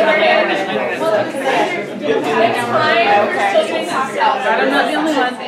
I'm not the only one.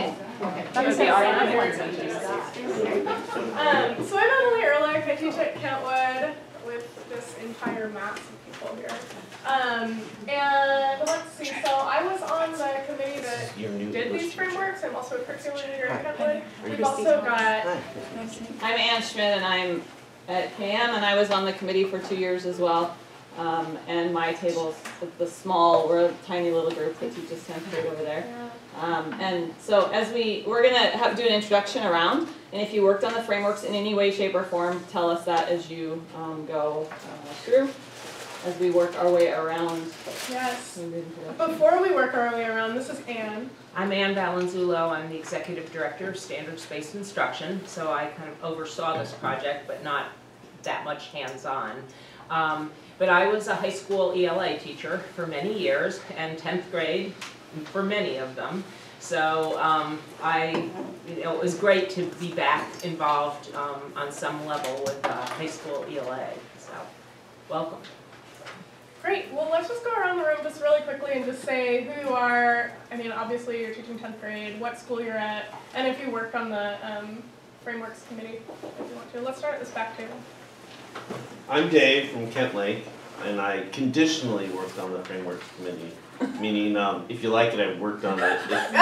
So I'm Emily Ehrlich. I teach at Kentwood with this entire mass of people here. And let's see, so I was on the committee that did these frameworks. I'm also a curriculum leader at Kentwood. We've also got... I'm Ann Schmidt, and I'm at KM, and I was on the committee for 2 years as well. And my table's the small, we're a tiny little group that teaches 10th grade over there. And so as we're going to do an introduction around, and if you worked on the frameworks in any way, shape, or form, tell us that as you go through, as we work our way around. Yes. Before we work our way around, this is Ann. I'm Ann Valenzulo. I'm the Executive Director of Standards-Based Instruction, so I kind of oversaw this project, but not that much hands-on. But I was a high school ELA teacher for many years, and 10th grade for many of them. So it was great to be back involved on some level with high school ELA. So, welcome. Great. Well, let's just go around the room just really quickly and just say who you are. I mean, obviously you're teaching 10th grade, what school you're at, and if you worked on the frameworks committee, if you want to. Let's start at this back table. I'm Dave from Kent Lake, and I conditionally worked on the frameworks committee. Meaning, if you like it, I've worked on it.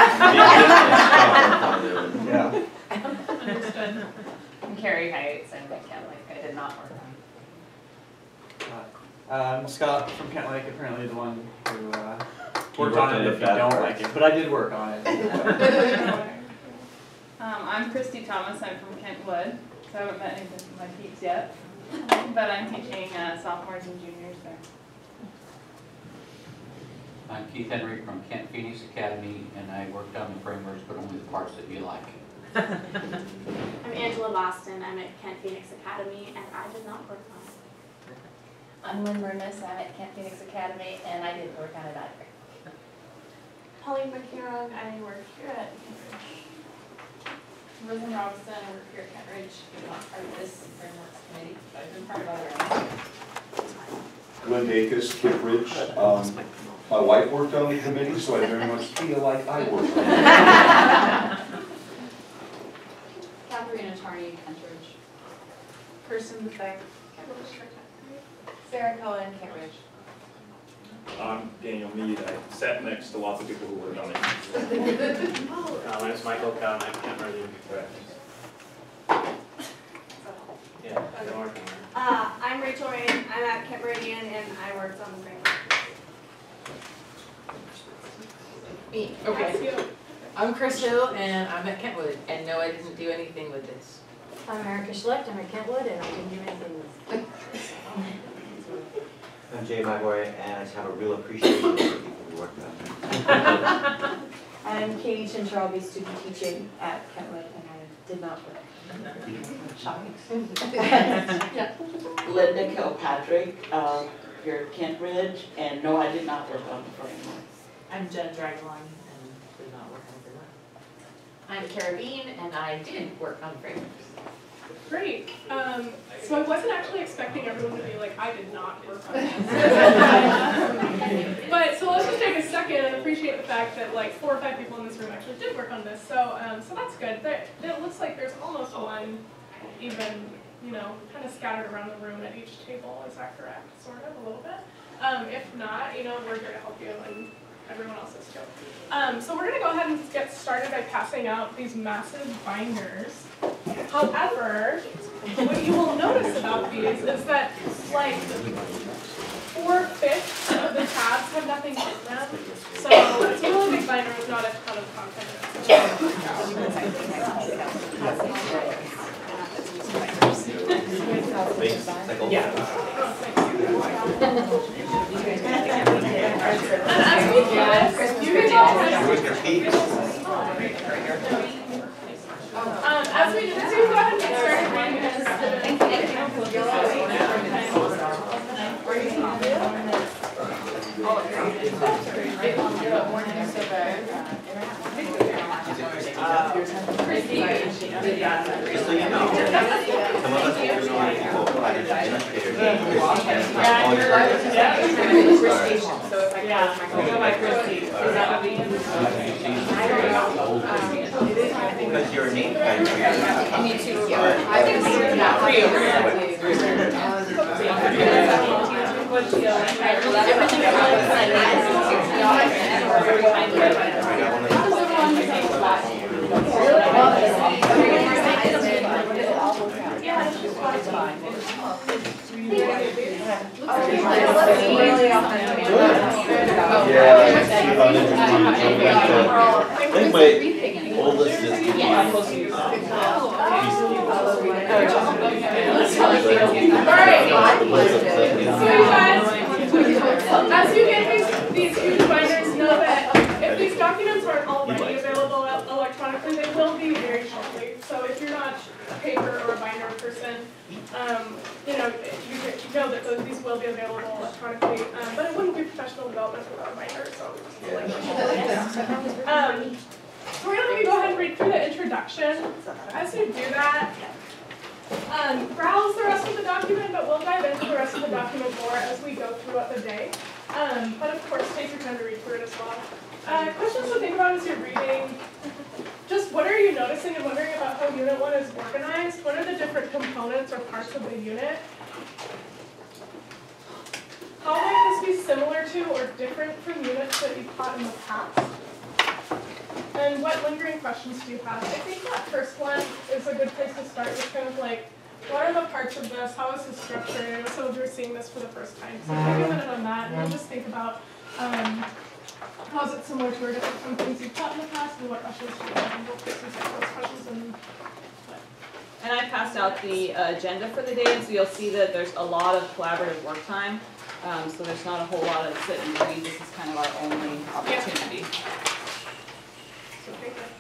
Yeah. Understood. I'm Carrie Heights. I'm at Kent Lake. I did not work on it. I'm Scott from Kent Lake, apparently the one who worked on it if you don't like it, but I did work on it. I'm Christy Thomas. I'm from Kentwood, so I haven't met any of my peeps yet, but I'm teaching sophomores and juniors there. I'm Keith Henry from Kent Phoenix Academy, and I worked on the frameworks, but only the parts that you like. I'm Angela Boston. I'm at Kent Phoenix Academy, and I did not work on it. I'm Lynn Murness. I'm at Kent Phoenix Academy, and I didn't work on it either. Pauline McKeown. I work here at Cambridge. Rosen Robinson. I work here at Cambridge. I'm not part of this frameworks committee, but I've been part of other ones. Glenn Dacus, Cambridge. My wife worked on the committee, so I very much feel like I worked on it. Catherine Attorney, Kentridge. Kirsten Beck. Sarah Cohen, Cambridge. I'm Daniel Mead. I sat next to lots of people who worked on it. My name is Michael Cohen. I can't really correct. Yeah, I've been working on it. I'm Rachel Rain. I'm at Kent Meridian, and I worked on the framework. Me. Okay. I'm Chris Hill, and I'm at Kentwood, and no, I didn't do anything with this. I'm Erica Schlecht. I'm at Kentwood, and I didn't do anything with it. I'm Jay Myboy, and I just have a real appreciation for the people who worked on it. I'm Katie Chincharabi, student teaching at Kentwood, and I did not work. Shocking. Linda Kilpatrick, here at Kent Ridge, and no, I did not work on the framework. I'm Jen Draglon, and did not work on framework. I'm Carabine, and I did work on frameworks. Great. So I wasn't actually expecting everyone to be like, I did not work on this. But so let's just take a second and appreciate the fact that like 4 or 5 people in this room actually did work on this. So so that's good. It looks like there's almost one even, you know, kind of scattered around the room at each table. Is that correct? Sort of, a little bit. If not, you know, we're here to help you, and everyone else is too. So we're going to go ahead and get started by passing out these massive binders. However, what you will notice about these is that like 4/5 of the tabs have nothing in them. So it's a really big binder with not a ton of content in it. Yeah. And as we do this, you can all as we do this, you can go ahead and get started reading this. Just so you know, some of us are really people, like administrators, all your because your name tag. Me too. I think my oldest is As you get these huge binders, know that if these documents aren't already available electronically, they will be very shortly. So if you're not a paper or a binder person, you know that these will be available electronically. But it wouldn't be professional development without a binder. So we're going to go ahead and read through the introduction. As you do that, browse the rest of the document, but we'll dive into the rest of the document more as we go throughout the day. But of course, take your time to read through it as well. Questions to think about as you're reading. Just what are you noticing and wondering about how Unit 1 is organized? What are the different components or parts of the unit? How might this be similar to or different from units that you've taught in the past? And what lingering questions do you have? I think that first one is a good place to start with kind of like, what are the parts of this? How is this structured? I know some of you are seeing this for the first time. So take a minute on that and then just think about how is it similar to or different from things you've taught in the past and what questions do you have? And we'll take those questions and I passed out the agenda for the day, and so you'll see that there's a lot of collaborative work time. So there's not a whole lot of sit and read. This is kind of our only opportunity. Yeah. So take that.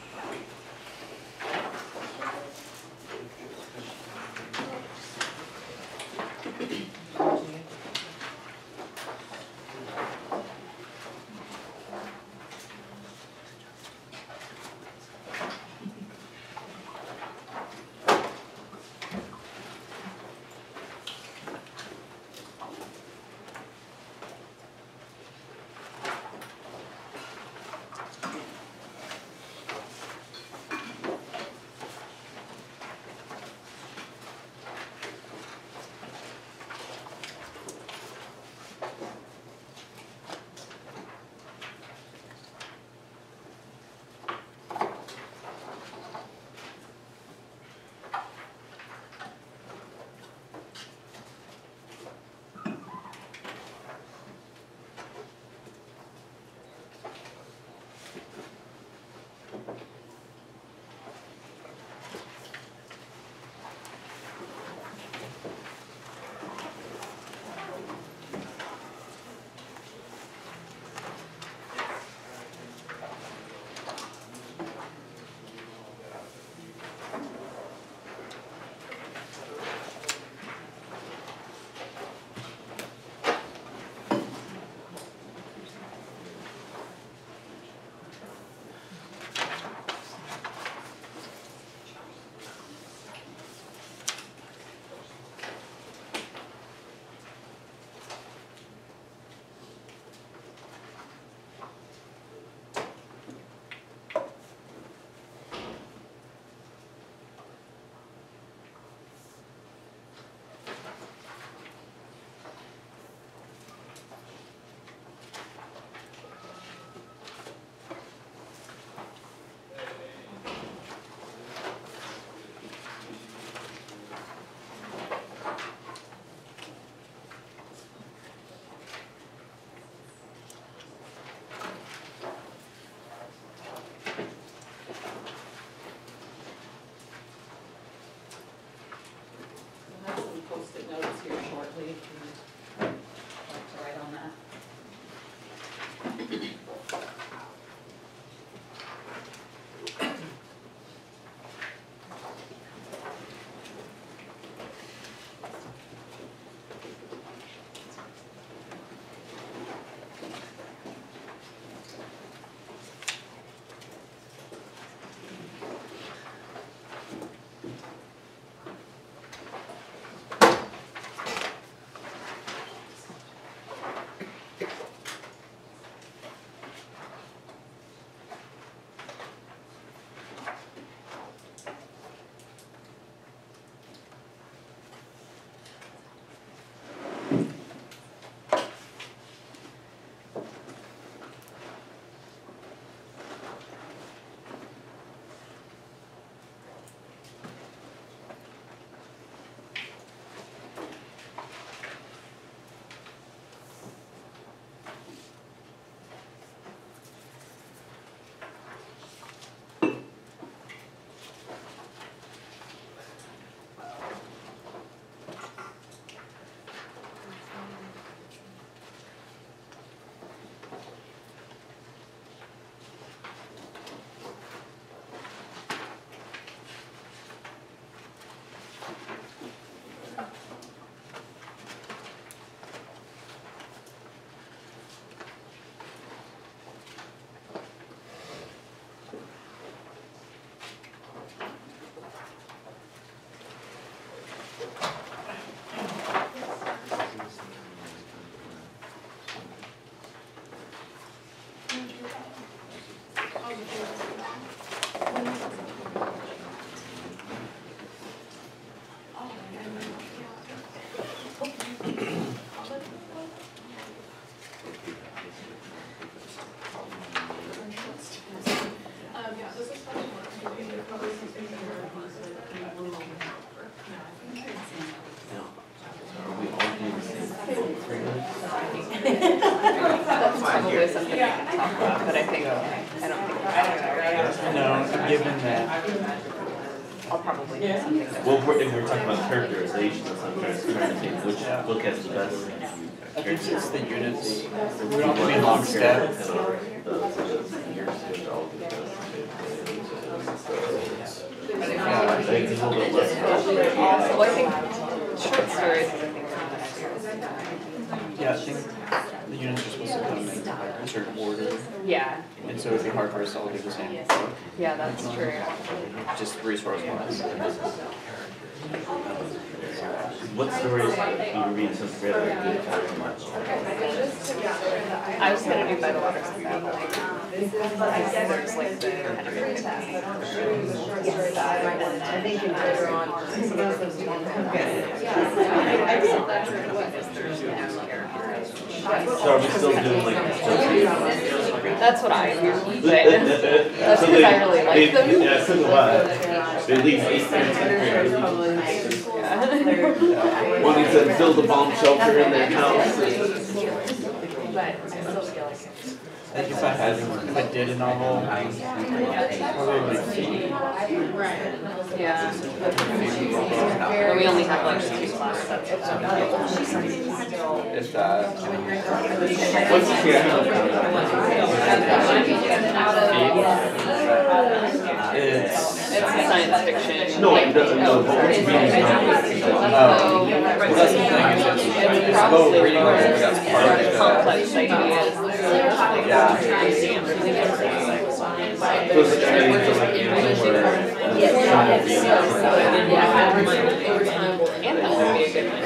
That's probably something we can talk about, but I don't think, No, given that. I'll probably do something. Well, if we're talking about characterization, sometimes trying to think which book has the best. I think it's the units. We don't have to be lockstep. I think it's a little bit less. Well, I think short stories, I think. Yeah, I think the units are supposed to come in like a certain order, Yeah, and so it'd be hard for us to all do the same book, yeah, that's true. just resource wise. What stories you read since grade? I was gonna do by the waterside. There's like the kind of I think in later on, some of those So are we still doing like? that's what I do, but that's because I really like them. Yeah, so do I. They leave 8th and 10th grade. When he said build a bomb shelter in their house. I think if I did a novel, probably Yeah. But we only have like 2 classes. if that. What's the It's It's science fiction. No, but which means well, that's the thing, is it's low reading level, that's part of the. Complex ideas. And that would be a good one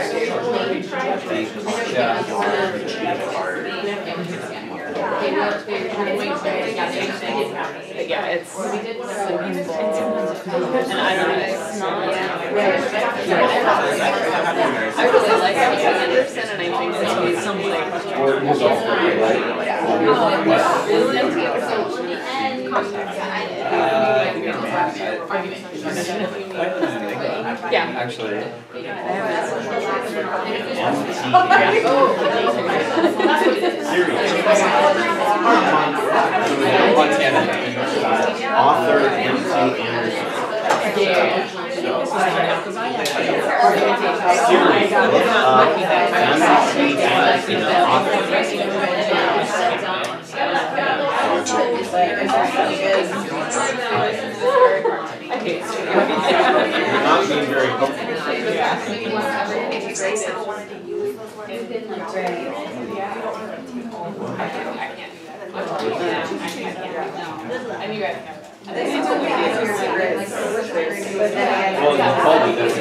too. Yeah, it's simple. And I don't know, it's not. I really like Anderson, and I think that he's something. Yeah. Actually. Author M.C. Anderson. You're not being very helpful. And you guys know. Well, you called it that.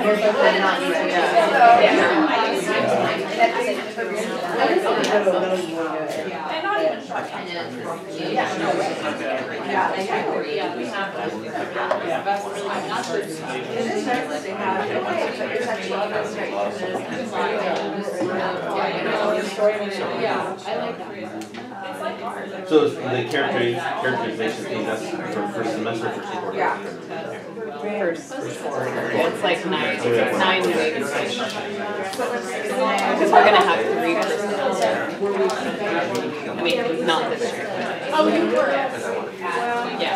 So the characterization thing, that's for first semester, first quarter? First quarter. It's like 9 to 8. Because we're gonna have 3 personals. I mean, not this year. Oh, you were? Yeah.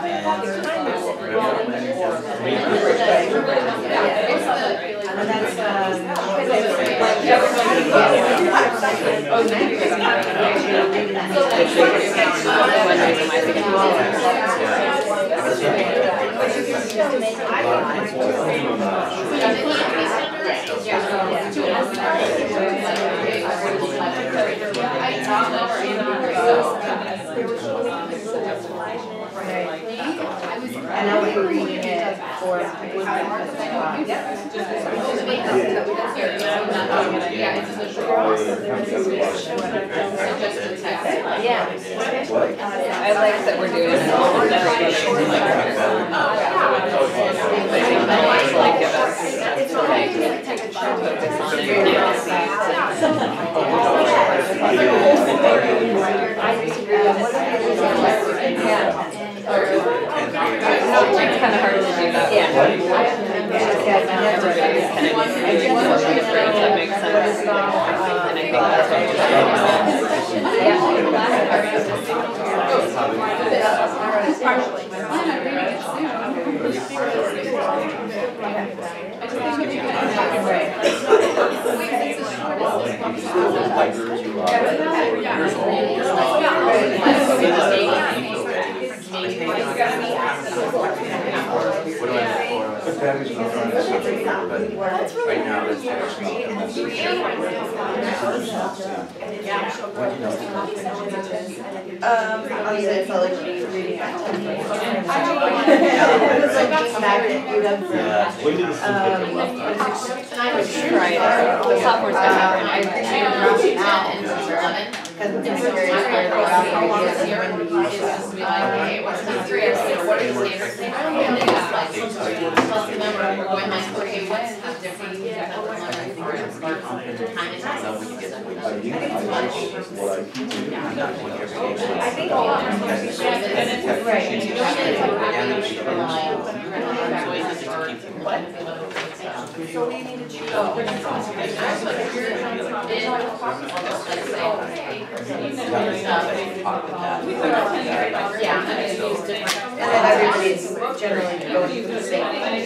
And I'll be reading it for. I like that we're doing it. It's okay to take a shot. I disagree with what It's kind of hard to do that. Yeah. That makes sense. And I think that's what Right now, that's I felt like reading at 10 minutes. It was like back at UW. When did this And I was Right, the sophomore's gonna happen. I dropped it out in 2011. Because it's And so very my hard goal to was out here here. is to be like, okay, what's the three, what are the standards? And then it's like, plus remember, we're going high school, okay, what's the difference between time and time? I think all of them. Right. So we need to choose. Yeah, and it's used different. And then everybody's generally going to the same.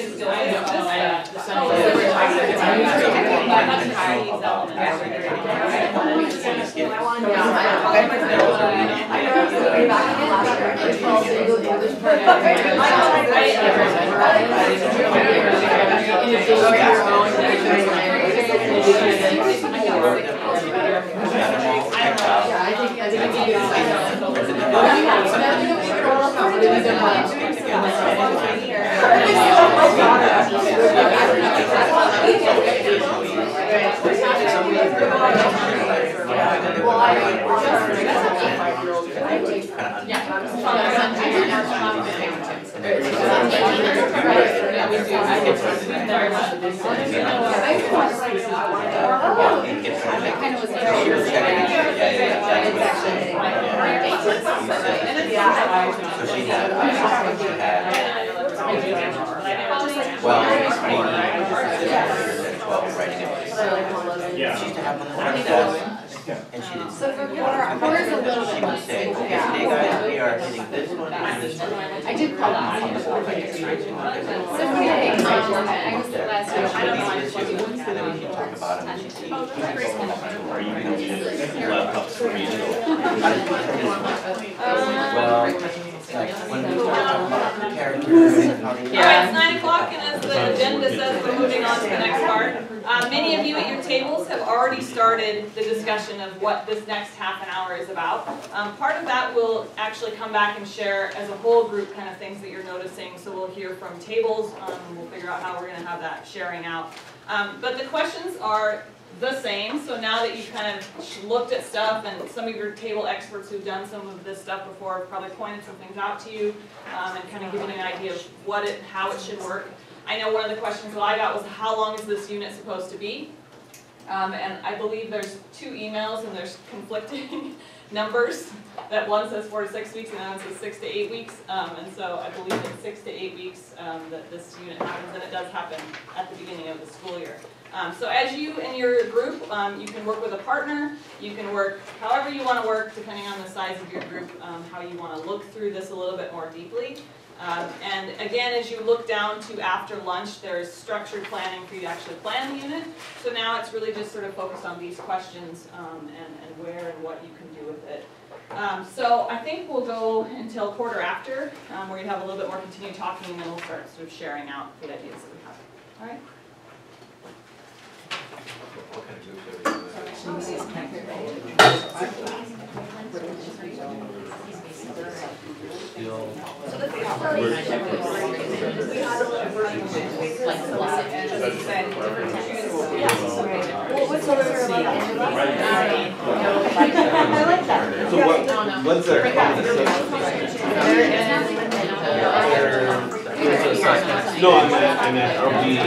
And she didn't. So for four is a little bit less. Say, okay, today guys, we are hitting this one and this one. I did call that. So what do you think? I was there last year. I don't know. And then we can talk about it and see. Are you going to use laptops for regional? Well, like when we talk about the characters and how they. All right, it's 9 o'clock, and as the agenda says, we're moving on to the next part. Many of you at your tables have already started the discussion of what this next half an hour is about. Part of that will actually come back and share as a whole group kind of things that you're noticing. So we'll hear from tables, we'll figure out how we're going to have that sharing out. But the questions are the same. So now that you've kind of looked at stuff, and some of your table experts who've done some of this stuff before have probably pointed some things out to you and kind of given you an idea of how it should work. I know one of the questions that I got was, how long is this unit supposed to be? And I believe there's 2 emails and there's conflicting numbers. That one says 4 to 6 weeks and that one says 6 to 8 weeks. And so I believe it's 6 to 8 weeks that this unit happens, and it does happen at the beginning of the school year. So as you and your group, you can work with a partner, you can work however you want to work, depending on the size of your group, how you want to look through this a little bit more deeply. And again, as you look down to after lunch, there's structured planning for you to actually plan the unit. So now it's really just sort of focused on these questions and where and what you can do with it. So I think we'll go until quarter after, where you have a little bit more continued talking, and then we'll start sort of sharing out the ideas that we have. All right? I like that. So what no. What's their No, I meant, are we?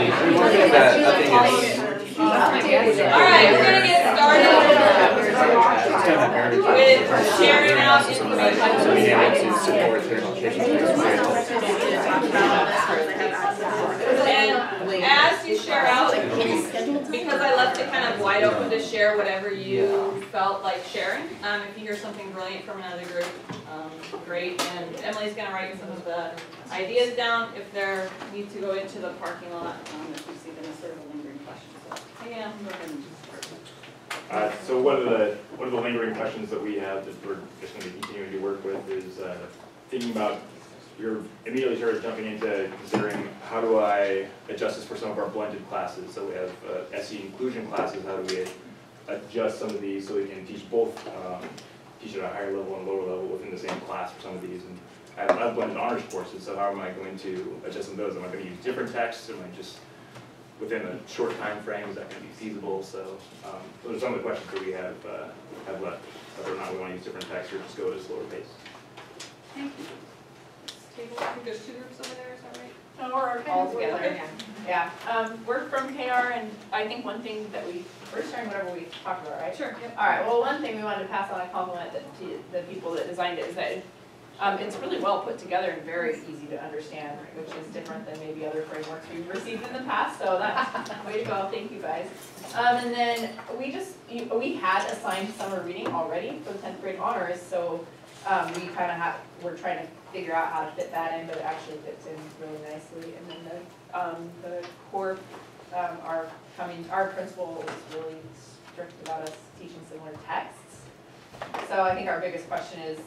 Alright, we're gonna get started with sharing out And as you share out, because I left it kind of wide open to share whatever you felt like sharing. If you hear something brilliant from another group, great. And Emily's gonna write some of the ideas down if there need to go into the parking lot, if you see them as sort of a lingering question. So, yeah, go ahead and So one of the lingering questions that we have that we're just going to be continuing to work with is thinking about, you're immediately started jumping into considering how do I adjust this for some of our blended classes. So we have SE inclusion classes, how do we adjust some of these so we can teach both, teach at a higher level and lower level within the same class for some of these. And I've blended honors courses, so how am I going to adjust some of those? Am I going to use different texts? Am I just within a short time frame, is that going to be feasible? So those are some of the questions that we have left, whether or not we want to use different texts or just go at a slower pace. thank you. Table, I think there's two groups over there, is that right? No, we're All together. Yeah, we're from KR, and I think one thing that we're sharing whatever we talked about, right? Sure. Yep. All right, well, one thing we wanted to pass on a compliment to the people that designed it is that it's really well put together and very easy to understand, which is different than maybe other frameworks we've received in the past, so that's way to go, thank you guys. And then we had assigned summer reading already for the 10th grade honors, so we kind of we're trying to figure out how to fit that in, but it actually fits in really nicely. And then the core, our principal is really strict about us teaching similar texts. So I think our biggest question is,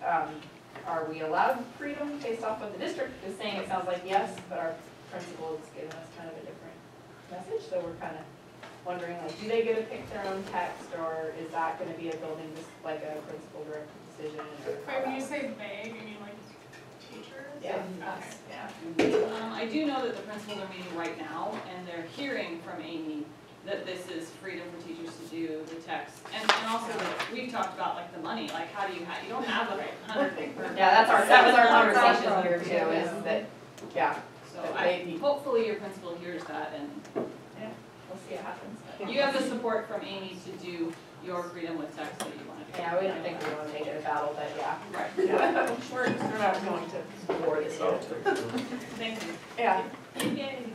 are we allowed freedom based off what the district is saying? It sounds like yes, but our principal is giving us kind of a different message. So we're kind of wondering, like, do they get to pick their own text, or is that going to be a building just like a principal directed decision? Wait, when you say vague, you mean like teachers? Yeah. Us. Yeah. I do know that the principals are meeting right now, and they're hearing from Amy that this is freedom for teachers to do the text. And also that we've talked about like the money, like how do you don't have a 100 big per. Yeah, that was our conversation here too, is that, yeah. So hopefully your principal hears that, and yeah, we'll see what happens. You have the support from Amy to do your freedom with text that you want to do. Yeah, we don't think we want to make it a battle, but yeah. Right. Yeah. We're not going to war this yet. Thank you. Yeah. Yay.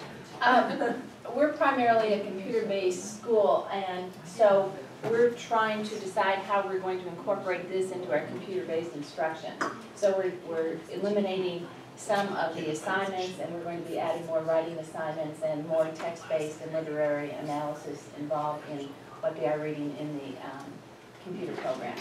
We're primarily a computer-based school, and so we're trying to decide how we're going to incorporate this into our computer-based instruction. So we're eliminating some of the assignments, and we're going to be adding more writing assignments and more text-based and literary analysis involved in what they are reading in the computer program.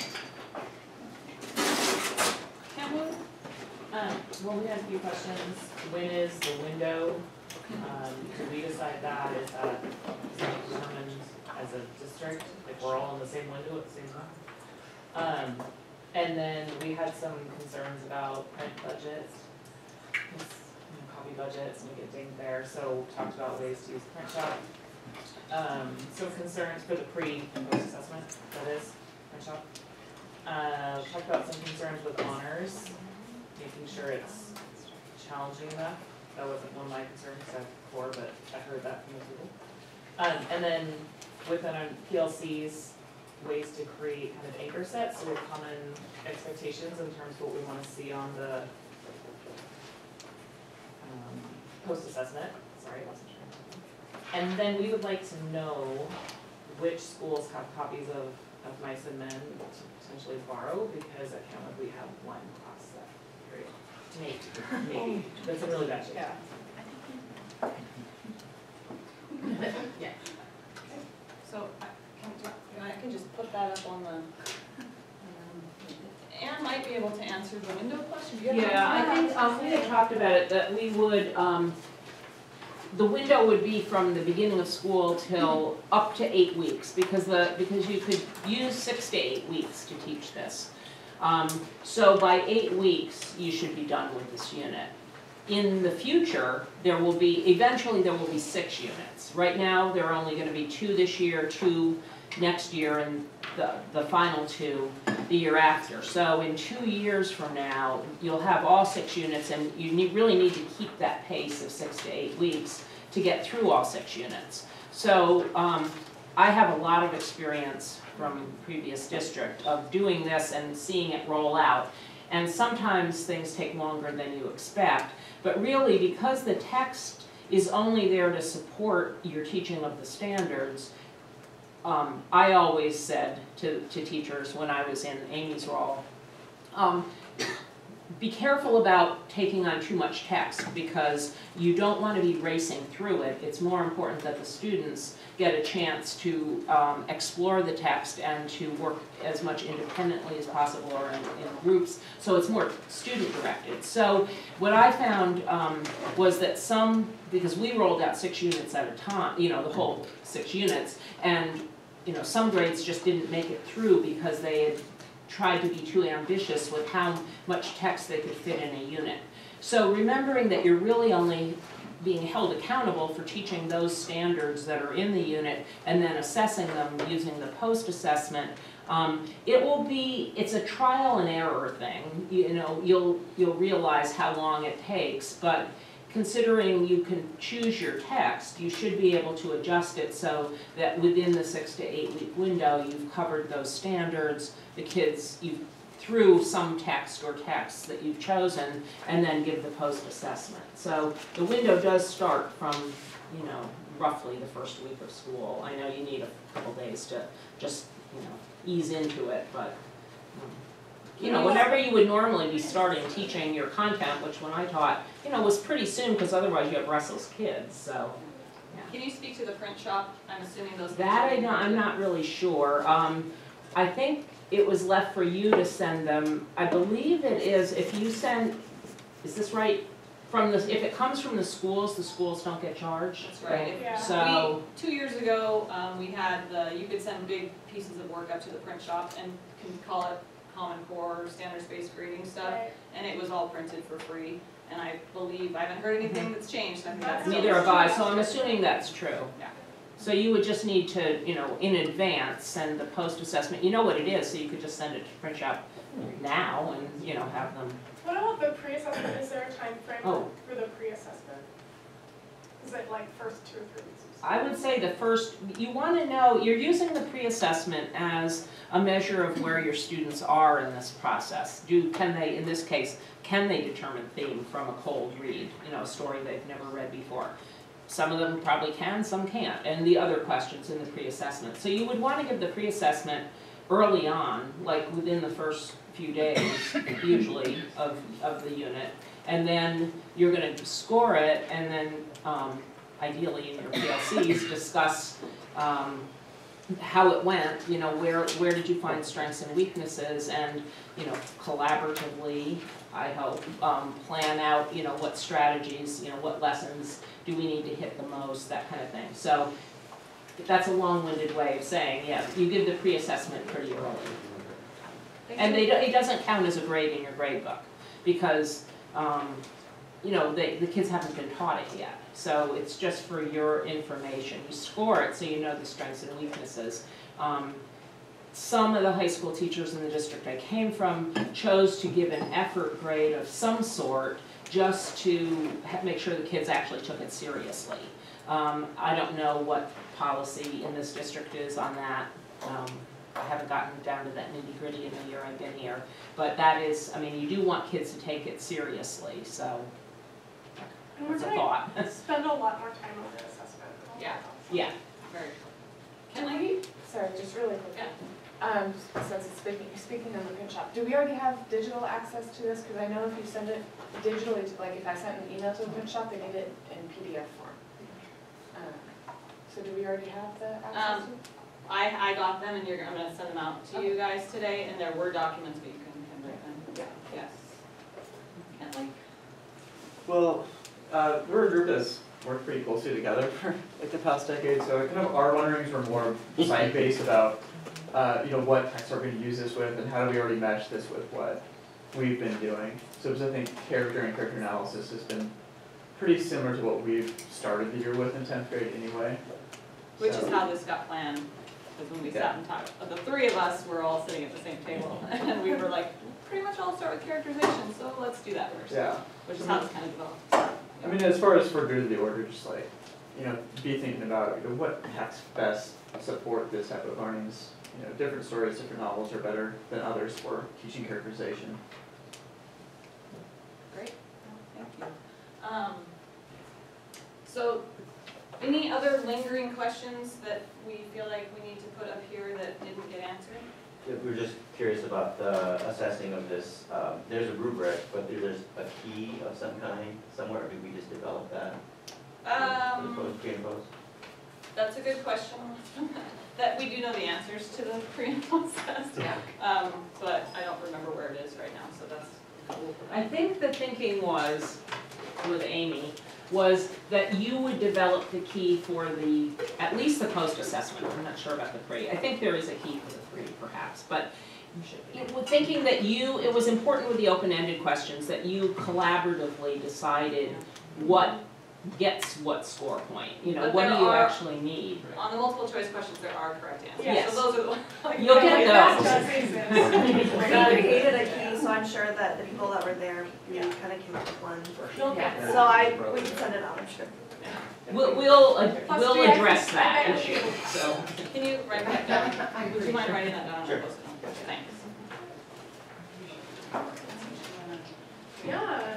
Well, we had a few questions. When is the window? Do we decide that? Is that determined as a district, if we're all in the same window at the same time? And then we had some concerns about print budgets, copy budgets, and we get dinged there. So we talked about ways to use print shop. Some concerns for the pre and post assessment, that is, print shop. Talked about some concerns with honors, making sure it's challenging enough. That wasn't one of my concerns before, but I heard that from the people. And then within our PLCs, ways to create kind of anchor sets, so we have common expectations in terms of what we want to see on the post-assessment. Sorry, I wasn't sure. And then we would like to know which schools have copies of Mice and Men to potentially borrow, because at Cameron we have one class set. Maybe. That's a really bad shape. Yeah. Yeah. So I can just put that up on the. Anne might be able to answer the window question. Yeah, I think we had talked about it, that we would, the window would be from the beginning of school till up to 8 weeks, because you could use 6 to 8 weeks to teach this. So by 8 weeks, you should be done with this unit. In the future, eventually there will be 6 units. Right now, there are only going to be 2 this year, 2 next year and the final 2 the year after. So in 2 years from now, you'll have all 6 units, and you really need to keep that pace of 6 to 8 weeks to get through all 6 units. So I have a lot of experience from previous district of doing this and seeing it roll out. And sometimes things take longer than you expect, but really because the text is only there to support your teaching of the standards, I always said to teachers when I was in Amy's role, be careful about taking on too much text because you don't want to be racing through it. It's more important that the students get a chance to explore the text and to work as much independently as possible or in groups, so it's more student directed. So what I found was that because we rolled out 6 units at a time, the whole 6 units, and some grades just didn't make it through because they had tried to be too ambitious with how much text they could fit in a unit. So remembering that you're really only being held accountable for teaching those standards that are in the unit and then assessing them using the post-assessment, it's a trial and error thing. You'll realize how long it takes, but considering you can choose your text, you should be able to adjust it so that within the 6 to 8 week window, you've covered those standards, the kids, you've through some text or texts that you've chosen, and then give the post-assessment. So the window does start from, roughly the first week of school. I know you need a couple days to just, ease into it, but whenever you would normally be starting teaching your content, which when I taught, was pretty soon, because otherwise you have restless kids, so. Yeah. Can you speak to the print shop? I'm assuming those. I'm not really sure. I think it was left for you to send them. I believe it is, if you send, is this right? If it comes from the schools don't get charged. That's right. Yeah. So 2 years ago, we had you could send big pieces of work up to the print shop and can call it Common Core, standards-based grading stuff, and it was all printed for free. And I believe, I haven't heard anything that's changed. I think that's neither have I, so I'm assuming that's true. Yeah. So you would just need to, in advance, send the post-assessment. You know what it is, so you could just send it to print shop now and, have them. What about the pre-assessment? Is there a time frame for the pre-assessment? Is it like first 2 or 3 weeks? I would say you want to know, you're using the pre-assessment as a measure of where your students are in this process. Can they, in this case, can they determine theme from a cold read, a story they've never read before? Some of them probably can, some can't, and the other questions in the pre-assessment. So you would want to give the pre-assessment early on, like within the first few days, usually, of the unit, and then you're going to score it, and then ideally in your PLCs discuss how it went, where did you find strengths and weaknesses, and collaboratively, I hope, plan out what strategies, what lessons do we need to hit the most, that kind of thing. So that's a long-winded way of saying, yeah, you give the pre-assessment pretty early. And it doesn't count as a grade in your grade book because the kids haven't been taught it yet. So it's just for your information. You score it so you know the strengths and weaknesses. Some of the high school teachers in the district I came from chose to give an effort grade of some sort just to make sure the kids actually took it seriously. I don't know what policy in this district is on that. I haven't gotten down to that nitty-gritty in the year I've been here. But that is, you do want kids to take it seriously, so that's a thought. Spend a lot more time on the assessment. Yeah. Yeah. Very Can I, sorry, just really quick. Since it's speaking of the print shop, do we already have digital access to this? Because I know if you send it digitally, like if I sent an email to the print shop, they need it in PDF form. So do we already have the access to it? I got them, and I'm going to send them out to you guys today, and they're Word documents, but you can handwrite them. Yeah. Yes. Can't wait. Well, we're a group that's worked pretty closely together for the past decade, so kind of our wonderings were more science-based about what text we're going to use this with, and how do we already match this with what we've been doing. So because I think character and character analysis has been pretty similar to what we've started the year with in 10th grade anyway. Which is how this got planned because when we sat and talked, the three of us were all sitting at the same table, and we were like, pretty much all start with characterization, so let's do that first. Yeah. Which is how it's kind of developed. I mean, as far as for good of the order, just like, you know, be thinking about, you know, what texts best support this type of learnings. You know, different stories, different novels are better than others for teaching characterization. Great, thank you. So, any other lingering questions that we feel like we need to put up here that didn't get answered? Yeah, we were just curious about the assessing of this. There's a rubric, but there's a key of some kind somewhere. Did we just develop that? Pre and post? That's a good question. That we do know the answers to the pre and post test. Yeah. But I don't remember where it is right now, so that's cool. I think the thinking was, with Amy, was that you would develop the key for the, at least the post-assessment. I'm not sure about the pre. I think there is a key for the pre, perhaps, but thinking that it was important with the open-ended questions that you collaboratively decided what gets what score point, you know, But what do there you are- actually need? On the multiple choice questions, there are correct answers. Yes. So those are the ones. You'll get those. We created a key, so I'm sure that the people that were there, we kind of came up with one. So we can send it out, I'm sure. We'll address that issue, so. Can you write that down? Would you mind writing that down? Sure. Thanks. Yeah.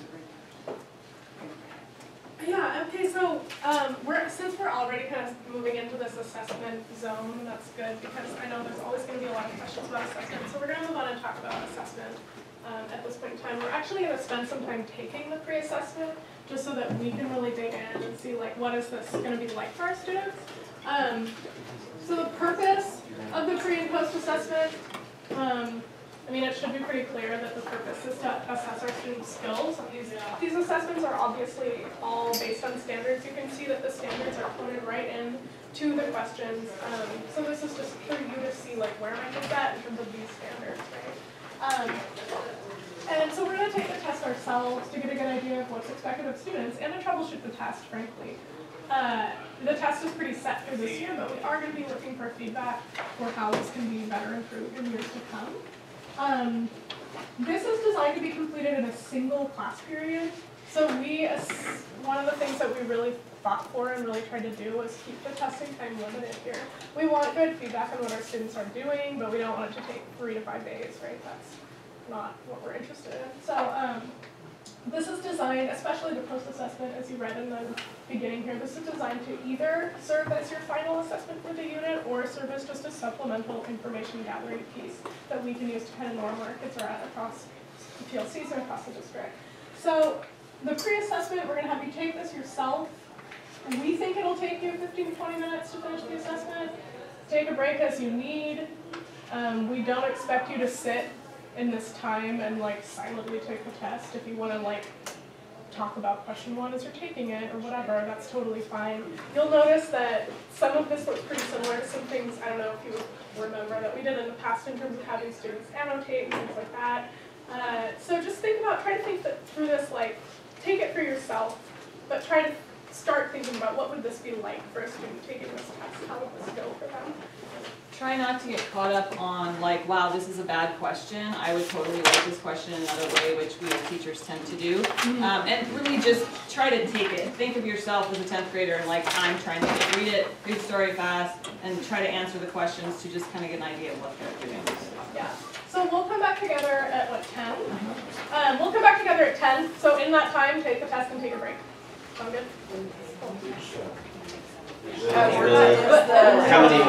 Yeah, okay, so since we're already kind of moving into this assessment zone, that's good because I know there's always going to be a lot of questions about assessment. So we're going to move on and talk about assessment at this point in time. We're actually going to spend some time taking the pre-assessment just so that we can really dig in and see like what is this going to be like for our students. So the purpose of the pre and post assessment, I mean, it should be pretty clear that the purpose is to assess our students' skills. These assessments are obviously all based on standards. You can see that the standards are coded right in to the questions. So this is just for you to see like where my kids at in terms of these standards, right? And so we're going to take the test ourselves to get a good idea of what's expected of students and to troubleshoot the test, frankly. The test is pretty set for this year, but we are going to be looking for feedback for how this can be better improved in years to come. This is designed to be completed in a single class period. So one of the things that we really fought for and really tried to do was keep the testing time limited here. We want good feedback on what our students are doing, but we don't want it to take 3 to 5 days, right? That's not what we're interested in. So this is designed, especially the post-assessment, as you read in the beginning here, this is designed to either serve as your final assessment for the unit or serve as just a supplemental information gathering piece that we can use to kind of norm where kids are at across PLCs and across the district. So the pre-assessment, we're going to have you take this yourself. We think it'll take you 15 to 20 minutes to finish the assessment. Take a break as you need. We don't expect you to sit in this time and like silently take the test. If you want to like talk about question 1 as you're taking it or whatever, that's totally fine. You'll notice that some of this looks pretty similar to some things, I don't know if you remember, that we did in the past in terms of having students annotate and things like that. So just try to think through this, like take it for yourself, but try to start thinking about what would this be like for a student taking this test, how would this go for them? Try not to get caught up on like, wow, this is a bad question. I would totally write this question another way, which we as teachers tend to do. And really just try to take it. Think of yourself as a 10th grader and like, I'm trying to read the story fast, and try to answer the questions to just kind of get an idea of what they're doing. Yeah. So we'll come back together at what, 10? We'll come back together at 10. So in that time, take the test and take a break. Sound good? How many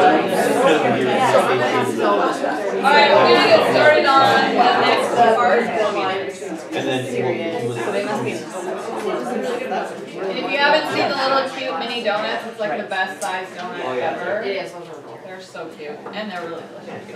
Alright, we're gonna get started on the next part. And then So they must be in And if you haven't seen the little cute mini donuts, it's like the best size donut ever. It is, those are cool. They're so cute, and they're really delicious.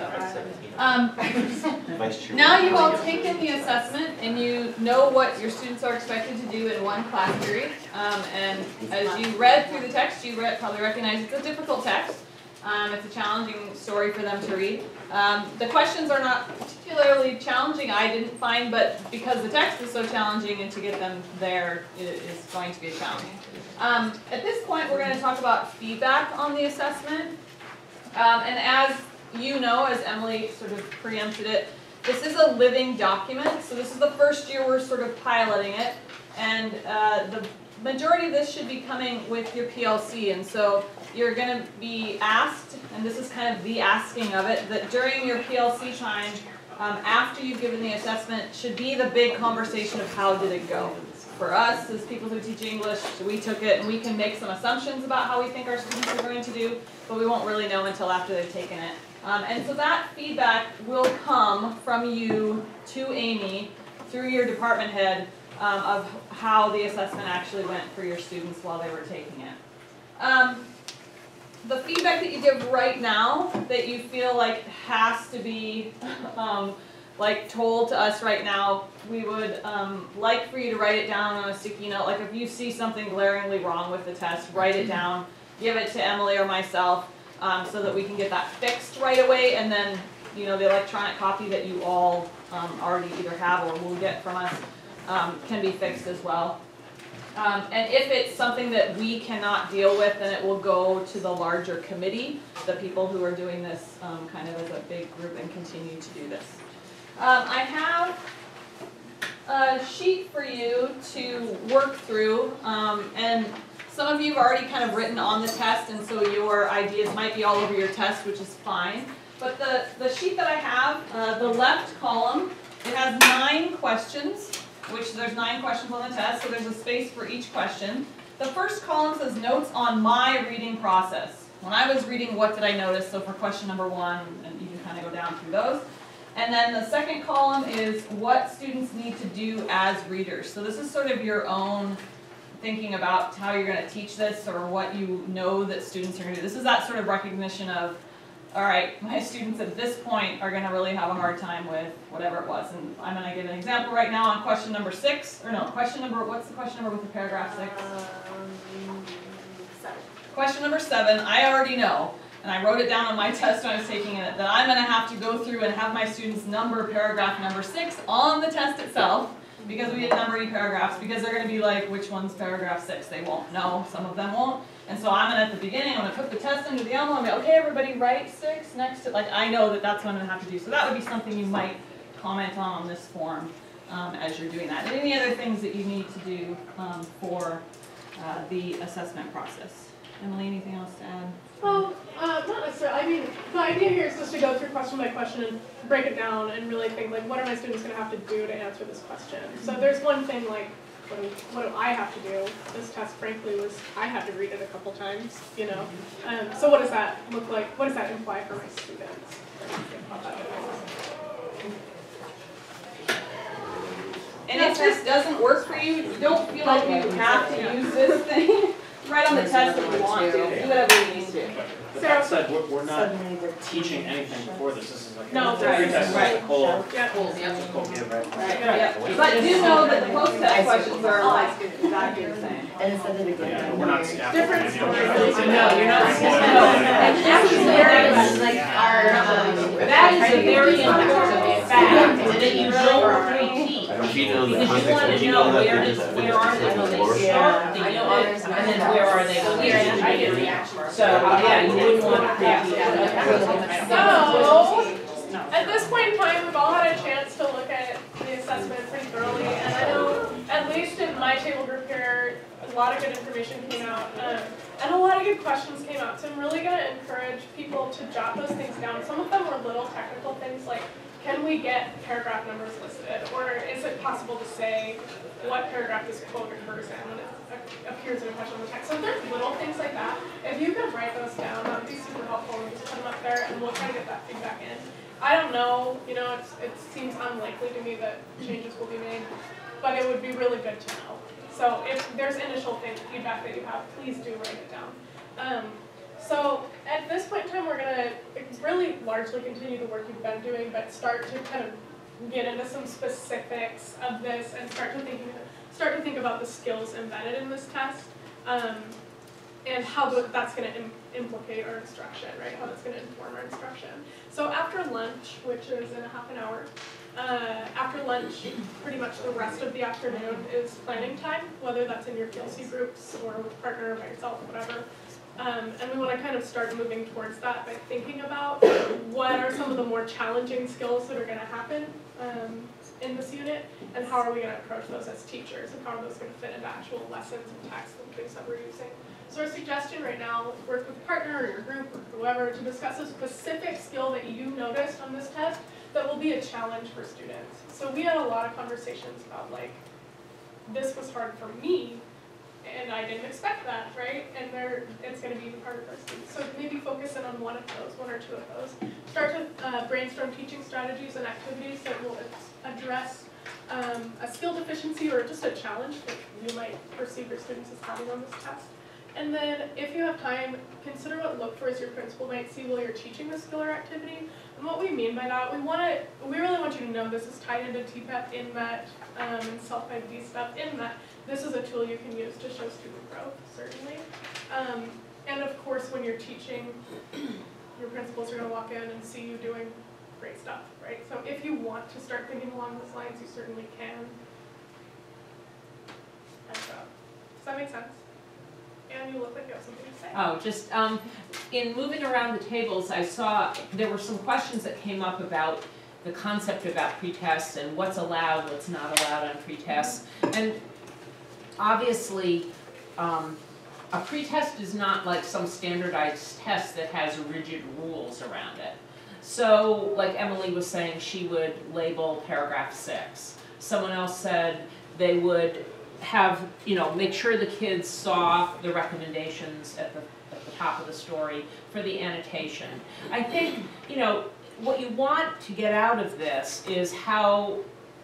So. Now you've all taken the assessment and you know what your students are expected to do in one class period. And as you read through the text, you probably recognize it's a difficult text. It's a challenging story for them to read. The questions are not particularly challenging, I didn't find, but because the text is so challenging and to get them there is going to be a challenge. At this point, we're going to talk about feedback on the assessment. And as you know, as Emily sort of preempted it, this is a living document, so this is the first year we're sort of piloting it, and the majority of this should be coming with your PLC, and so you're going to be asked, and this is kind of the asking of it, that during your PLC time, after you've given the assessment, should be the big conversation of how did it go. For us, as people who teach English, we took it and we can make some assumptions about how we think our students are going to do, but we won't really know until after they've taken it. And so that feedback will come from you to Amy through your department head of how the assessment actually went for your students while they were taking it. The feedback that you give right now that you feel like has to be like told to us right now, we would like for you to write it down on a sticky note. Like if you see something glaringly wrong with the test, write it down, give it to Emily or myself so that we can get that fixed right away, and then the electronic copy that you all already either have or will get from us can be fixed as well. And if it's something that we cannot deal with, then it will go to the larger committee, the people who are doing this kind of as a big group and continue to do this. I have a sheet for you to work through, and some of you have already kind of written on the test, and so your ideas might be all over your test, which is fine. But the sheet that I have, the left column, it has 9 questions, which there's 9 questions on the test, so there's a space for each question. The first column says notes on my reading process. When I was reading, what did I notice? So for question number 1, and you can kind of go down through those. And then the second column is what students need to do as readers. So this is sort of your own thinking about how you're going to teach this or what you know that students are going to do. This is that sort of recognition of, all right, my students at this point are going to really have a hard time with whatever it was. And I'm going to give an example right now on question number 6, or no, what's the question number with the paragraph 6? 7. Question number 7, I already know, and I wrote it down on my test when I was taking it, that I'm going to have to go through and have my students number paragraph number 6 on the test itself, because we didn't number any paragraphs, because they're going to be like, which one's paragraph 6? They won't know, some of them won't. And so I'm going to, at the beginning, I'm going to put the test into the envelope and be, okay, everybody write 6 next to, like, I know that that's what I'm going to have to do. So that would be something you might comment on this form as you're doing that. And any other things that you need to do for the assessment process. Emily, anything else to add? Well, not necessarily. I mean, the idea here is just to go through question by question and break it down and really think, like, what are my students going to have to do to answer this question? So there's one thing, like, what do I have to do? This test, frankly, was I had to read it a couple times, So what does that look like? What does that imply for my students? And if this doesn't work for you, you don't feel like you have to use this thing. Right on the test if you want to. Do whatever you need to. But that said, we're not teaching anything before this. This is like no, every test is a whole give, right? Yeah. But do know that the post-test questions are like exactly the same. Yeah, we're not scaffolding. Different stories. No, you're not scaffolding. That is a very important fact that you don't repeat. Because you want to know where are they when they start the unit, and then where are they when they end. So, yeah, you wouldn't want to repeat. So, at this point in time, we've all had a chance to look at the assessment pretty thoroughly, and I know, at least in my table group here, a lot of good information came out, and a lot of good questions came out, so I'm really going to encourage people to jot those things down. Some of them were little technical things like, can we get paragraph numbers listed, or is it possible to say what paragraph this quote occurs in when it appears in a question of the text? So if there's little things like that, if you could write those down, that would be super helpful, and just put them up there, and we'll try to get that feedback in. I don't know, it seems unlikely to me that changes will be made, but it would be really good to know. So if there's initial feedback that you have, please do write it down. So at this point in time, we're going to really largely continue the work you've been doing, but start to kind of get into some specifics of this and start to think about the skills embedded in this test and how that's going to implicate our instruction, right? How that's going to inform our instruction. So after lunch, which is in a half an hour, after lunch, pretty much the rest of the afternoon is planning time, whether that's in your PLC groups or with partner or by yourself, whatever. And we want to kind of start moving towards that by thinking about what are some of the more challenging skills that are going to happen in this unit, and how are we going to approach those as teachers, and how are those going to fit into actual lessons and texts and things that we're using. So our suggestion right now, work with a partner or your group or whoever to discuss a specific skill that you noticed on this test that will be a challenge for students. So we had a lot of conversations about like, this was hard for me, and I didn't expect that, right? And it's going to be harder for students. So maybe focus in on one of those, one or two of those. Start to brainstorm teaching strategies and activities that will address a skill deficiency or just a challenge that you might perceive your students as having on this test. And then, if you have time, consider what look-fors your principal might see while you're teaching the skill or activity. And what we mean by that, we really want you to know this is tied into TPEP, InMet, and self-ID stuff. InMet, this is a tool you can use to show student growth, certainly. And of course, when you're teaching, your principals are going to walk in and see you doing great stuff, right? So if you want to start thinking along those lines, you certainly can. Does that make sense? And you look like you have something to say. Oh, just in moving around the tables, I saw there were some questions that came up about the concept about pretests and what's allowed, what's not allowed on pretests. And obviously, a pretest is not like some standardized test that has rigid rules around it. So, like Emily was saying, she would label paragraph 6. Someone else said they would have, make sure the kids saw the recommendations at the top of the story for the annotation. I think, what you want to get out of this is how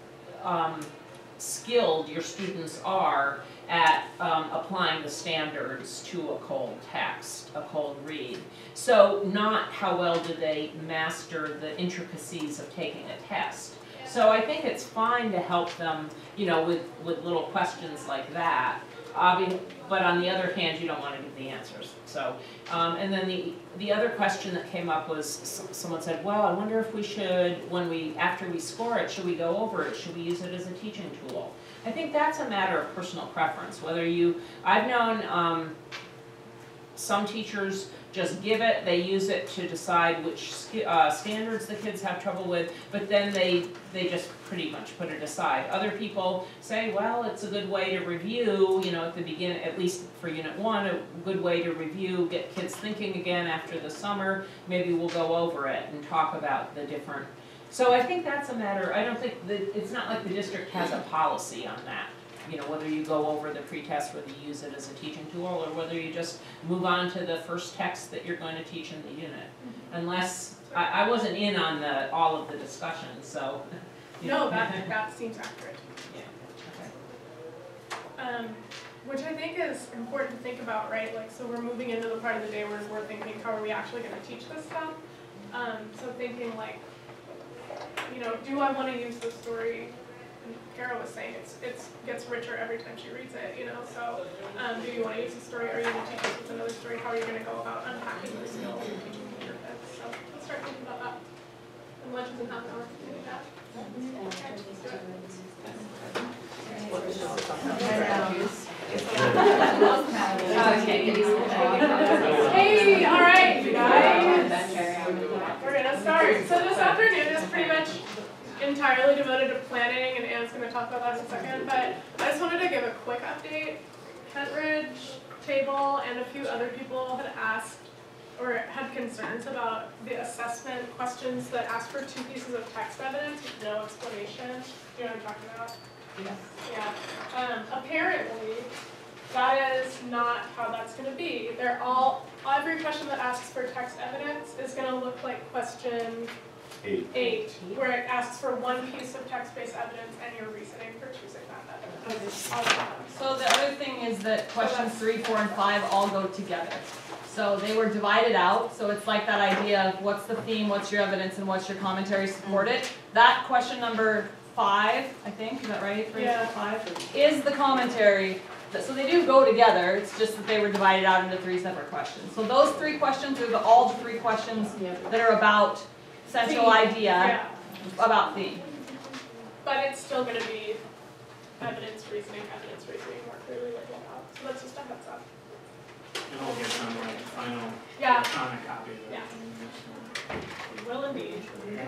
skilled your students are at applying the standards to a cold text, a cold read. So not how well do they master the intricacies of taking a test. So I think it's fine to help them, with little questions like that. But on the other hand, you don't want to give the answers. So, and then the other question that came up was someone said, well, I wonder if we should, after we score it, should we go over it? Should we use it as a teaching tool? I think that's a matter of personal preference. I've known some teachers just give it, they use it to decide which standards the kids have trouble with, but then they just pretty much put it aside. Other people say, well, it's a good way to review, at the beginning, at least for Unit 1, a good way to review, get kids thinking again after the summer. Maybe we'll go over it and talk about the different. So I think that's a matter, I don't think it's not like the district has a policy on that. Whether you go over the pretest, whether you use it as a teaching tool, or whether you just move on to the first text that you're going to teach in the unit. Unless, I wasn't in on all of the discussion, so. No, that seems accurate. Yeah, okay. Which I think is important to think about, right? Like, so we're moving into the part of the day where we're thinking, how are we actually going to teach this stuff? So thinking like, do I want to use the story? Kara was saying it gets richer every time she reads it, so do you want to use the story, or are you going to teach us with another story? How are you going to go about unpacking the skills and teaching to your kids? So let's start thinking about that. And lunch is in half an hour, can we do that? Okay, let's do it. Hey, all right, you guys. We're going to start. So this afternoon is pretty much entirely devoted to planning, and Anne's going to talk about that in a second, but I just wanted to give a quick update. Kentridge, Table, and a few other people had asked or had concerns about the assessment questions that asked for 2 pieces of text evidence with no explanation. Do you know what I'm talking about? Yes. Yeah. Apparently, that is not how that's going to be. Every question that asks for text evidence is going to look like question 8, where it asks for 1 piece of text-based evidence and your reasoning for choosing that evidence. So the other thing is that questions 3, 4, and 5 all go together. So they were divided out, so it's like that idea of what's the theme, what's your evidence, and what's your commentary to support it. That question number 5, I think, is that right? 3, yeah. 5, is the commentary. So they do go together, it's just that they were divided out into 3 separate questions. So those 3 questions are all the 3 questions that are about central idea about theme. But it's still going to be evidence reasoning more clearly laid out. So that's just a heads up. And we'll get some like final Yeah. electronic copy of it. Yeah. Will indeed.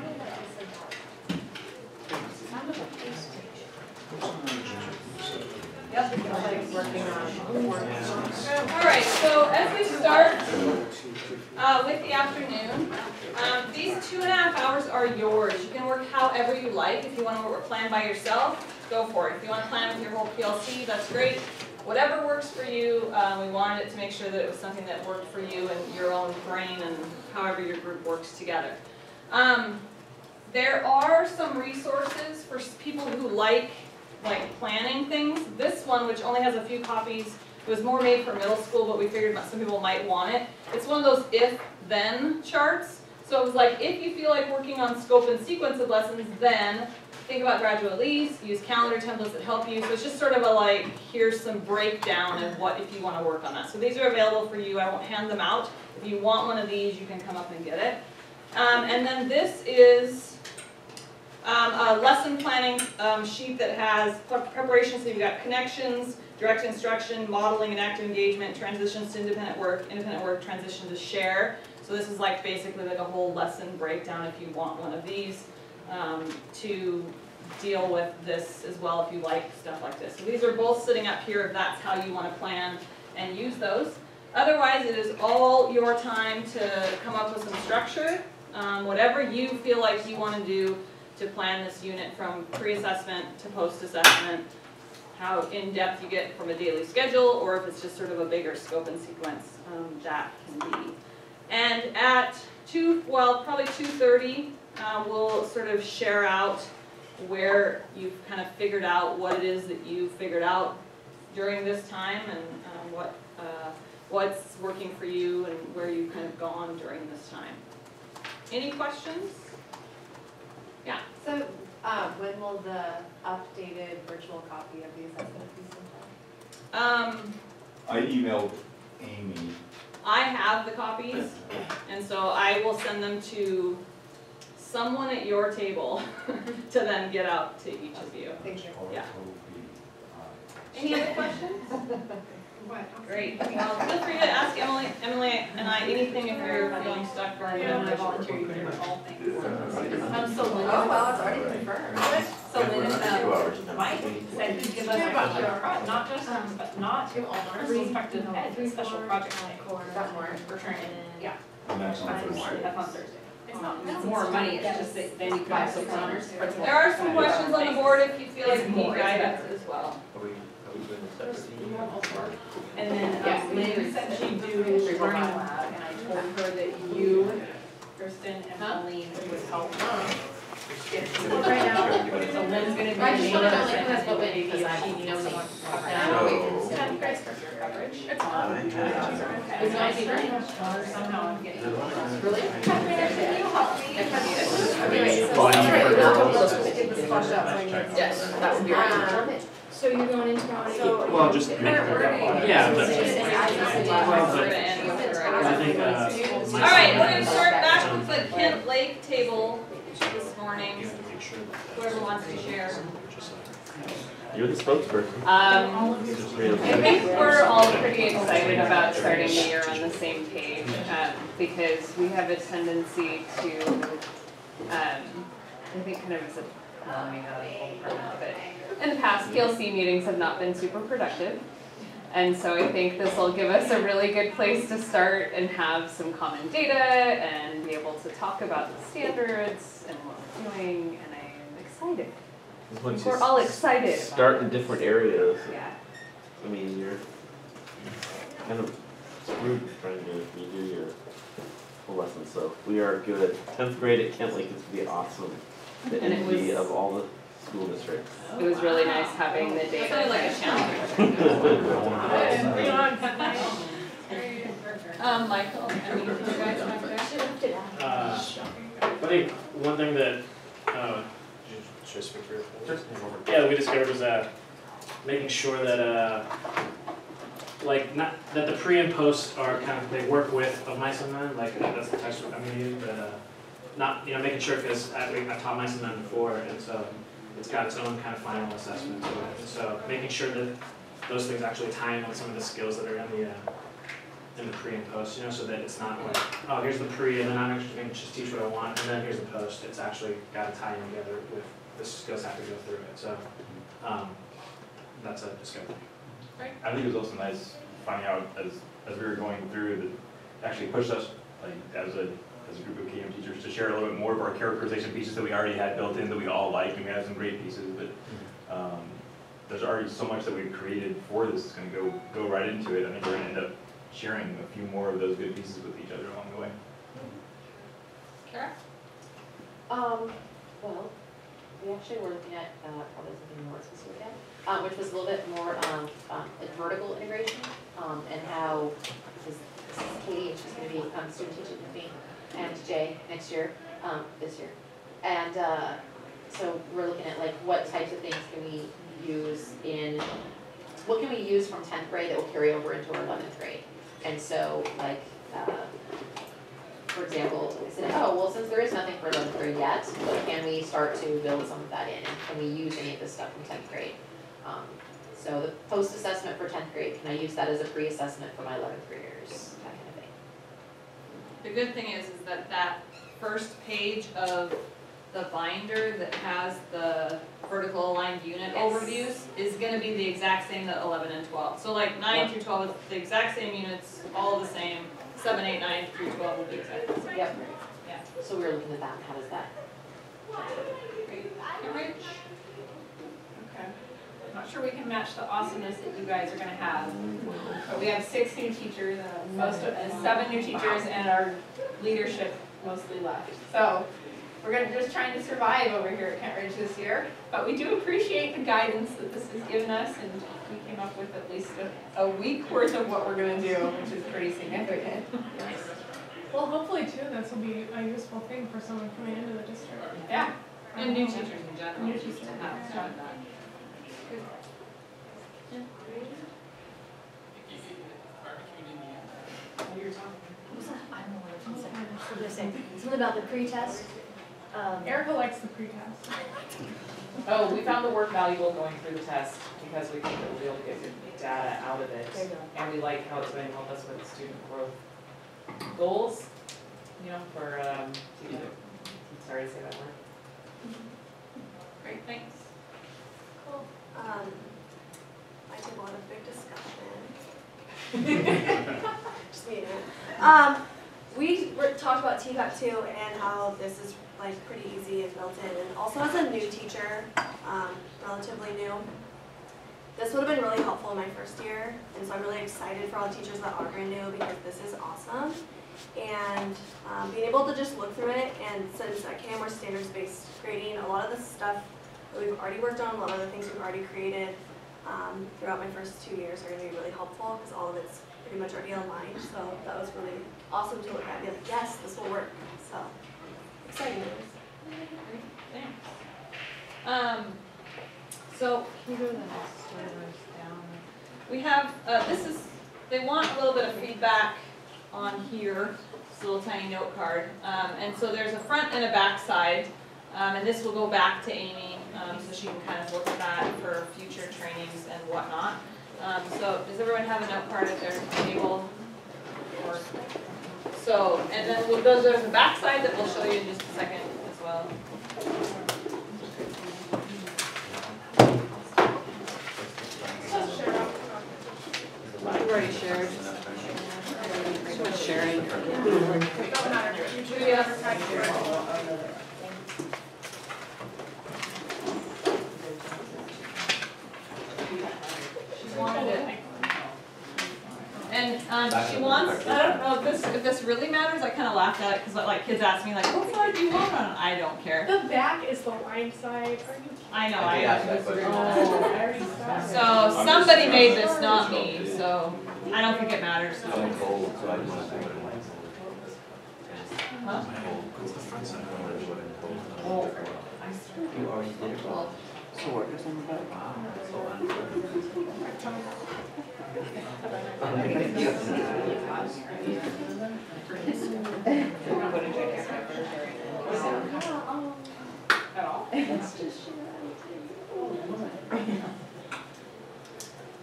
Yep. Working on. All right, so as we start with the afternoon, these 2.5 hours are yours. You can work however you like. If you want to plan by yourself, go for it. If you want to plan with your whole PLC, that's great. Whatever works for you, we wanted it to make sure that it was something that worked for you and your own brain and however your group works together. There are some resources for people who like planning things. This one, which only has a few copies, it was more made for middle school, but we figured some people might want it. It's one of those if-then charts. So it was like, if you feel like working on scope and sequence of lessons, then think about graduate leads, use calendar templates that help you. So it's just sort of a like, here's some breakdown of what if you want to work on that. So these are available for you. I won't hand them out. If you want one of these, you can come up and get it. And then this is a lesson planning sheet that has preparation. So you've got connections, direct instruction, modeling and active engagement, transitions to independent work, transition to share. So this is like basically like a whole lesson breakdown if you want one of these to deal with this as well if you like stuff like this. So these are both sitting up here if that's how you want to plan and use those. Otherwise, it is all your time to come up with some structure, whatever you feel like you want to do to plan this unit from pre-assessment to post-assessment, how in-depth you get from a daily schedule, or if it's just sort of a bigger scope and sequence, that can be. And at probably 2:30, we'll sort of share out where you've kind of figured out what it is that you figured out during this time and what's working for you and where you've kind of gone during this time. Any questions? Yeah. So when will the updated virtual copy of the assessment be sent out? I emailed Amy. I have the copies, and so I will send them to someone at your table to then get out to each of you. Thank you. Yeah. Any other questions? Great. Well, feel free to ask Emily and I anything if you're feeling stuck or I volunteer you for all things. So Lynn, Oh, well, it's already confirmed. So Lynn, Mike said he'd give us a not just, but not to all learners, respective heads, a special project night. For training. Yeah. And that's on Thursday. That's on Thursday. It's not more money, it's just that then you can also learners. There are some questions on the board if you feel like you need guidance as well. Are we doing this separately? And then Lynn said she'd do learning lab, and I told her that you, Kristen, and Colleen would help get through it right now. So Lynn's gonna be. I just wanna know, like, that's what maybe maybe if I she need knows to about. So- You guys for your coverage. It's fine. It's not even- Somehow I'm getting. Really? Can you help me? Yes, that would be right. So you're going into county? Well, just make yeah, but I think All right, we're going to start back with the Kent Lake table this morning. Whoever wants to share. You're the spokesperson. I think we're all pretty excited about starting the year on the same page because we have a tendency to, I think kind of as a, well, I mean, not a whole department, but in the past, PLC meetings have not been super productive. And so I think this will give us a really good place to start and have some common data and be able to talk about the standards and what we're doing, and I'm excited. Once We're all excited. Start in different areas. Yeah. I mean, you're kind of screwed trying to redo your whole lesson. So we are good. 10th grade at Kent Lake is going to be awesome. The And it envy was- of all the school districts. It was really nice having the data. Sounded like a challenge. Bring it on. Michael, I mean, you guys want to? I think one thing that, should I speak for you? Yeah, we discovered was making sure that that the pre and post are kind of, they work with of mice and men, like that's the text I'm gonna use, but not, making sure, because I've taught mice and men before, and so it's got its own kind of final assessment to it. And so making sure that those things actually tie in with some of the skills that are in in the pre and post, you know, so that it's not like, oh, here's the pre, and then I'm actually gonna just teach what I want, and then here's the post. It's actually got to tie in together with the skills have to go through it. So that's a discovery. Great. I think it was also nice finding out as we were going through that actually pushed us like as a group of KM teachers to share a little bit more of our characterization pieces that we already had built in that we all like, and we have some great pieces, but there's already so much that we've created for this. It's going to go right into it. I think we're going to end up sharing a few more of those good pieces with each other along the way. Kara? Well, we actually were looking at, probably something more specific at, which was a little bit more like vertical integration, and how, this is Katie, and she's gonna be student teaching with me and Jay next year, this year. And so we're looking at like what types of things can we use what can we use from 10th grade that will carry over into our 11th grade? And so like, for example, I said, oh, well, since there is nothing for 11th grade yet, but can we start to build some of that in? And can we use any of this stuff from 10th grade? So the post-assessment for 10th grade, can I use that as a pre-assessment for my 11th graders? That kind of thing. The good thing is that first page of the binder that has the vertical aligned unit overviews is going to be the exact same that 11 and 12. So like 9 through 12 is the exact same units, all the same. 7, 8, 9 through 12 will be exactly the same. Yep. Yeah. So we were looking at that. How does that? Great. Rich? Okay. I'm not sure we can match the awesomeness that you guys are gonna have. But we have 6 new teachers, and 7 new teachers, and our leadership mostly left. So we're gonna just trying to survive over here at Kent Ridge this year. But we do appreciate the guidance that this has given us, and we came up with at least a week worth of what we're gonna do, which is pretty significant. Well, hopefully too, this will be a useful thing for someone coming into the district. Yeah. And new teachers in general. New teachers. To have started that. Good. Yeah. What did I say? Something about the pre-test. Erica likes the pre-test. Oh, we found the work valuable going through the test because we think that we'll be able to get good data out of it. There you go. And we like how it's going to help us with student growth goals, you know, for, sorry to say that word. Great, thanks. Cool. I took a lot of big discussion. Just me and it. We talked about TCAP too and how this is like pretty easy and built in. And also as a new teacher, relatively new, this would have been really helpful in my first year. And so I'm really excited for all the teachers that are brand new because this is awesome. And being able to just look through it, and since at KM we're standards-based grading, a lot of the stuff that we've already worked on, a lot of the things we've already created throughout my first 2 years are going to be really helpful because all of it's pretty much already aligned. So that was really awesome to look at and be like, yes, this will work. So exciting news. Thanks. So can you go to the next slide down? We have they want a little bit of feedback on here. It's a little tiny note card, and so there's a front and a back side, and this will go back to Amy, so she can kind of look at that for future trainings and whatnot. So does everyone have a note card at their table? So, and then there's a back side that we'll show you in just a second as well. We've already shared. Too much sharing. She wanted it. And she wants, I don't know if this really matters. I kind of laughed at it because like kids ask me like, what side do you want on? I don't care. The back is the line side. I know. So somebody made this, not me. So I don't think it matters. Huh? You already did it well. So what is on the back?